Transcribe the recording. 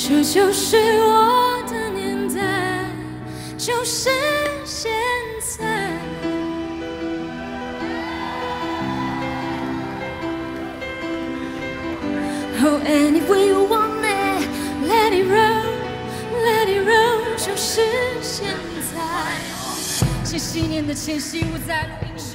这就是我的年代，就是现在。Oh, and if we want it, let it roll, let it roll， 就是现在。千禧年的前夕，我在录音室。